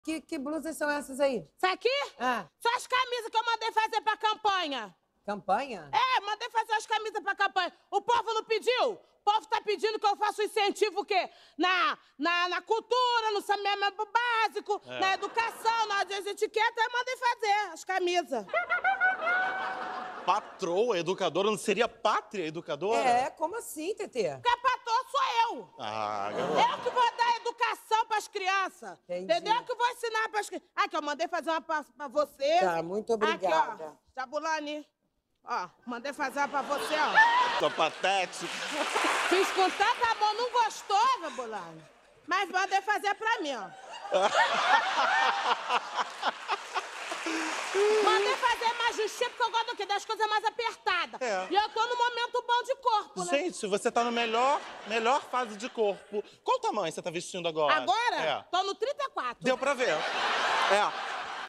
Que blusas são essas aí? Isso aqui? Ah, São as camisas que eu mandei fazer pra campanha. campanha? Mandei fazer as camisas pra campanha. O povo não pediu? O povo tá pedindo que eu faça um incentivo o quê? Na cultura, no saneamento básico, na educação, na etiqueta, eu mandei fazer as camisas. Patroa, educadora, não seria pátria educadora? É, como assim, Tetê? Porque a patroa sou eu. Ah, garoto. Eu que vou dar educação pras crianças. Entendi. Entendeu? Eu que vou ensinar pras crianças. Aqui, eu mandei fazer uma pra você. Tá, muito obrigada. Aqui, ó. Jabulani. Ó, mandei fazer uma pra você, ó. Tô patético. Fiz com tanta amor, não gostou, Jabulani? Mas mandei fazer pra mim, ó. Mandei fazer mais justinha, porque eu gosto do quê? Das coisas mais apertadas. É. E eu tô no momento bom de corpo, né? Gente, você tá no melhor fase de corpo. Qual tamanho você tá vestindo agora? Agora, É. tô no 34. Deu pra ver. É.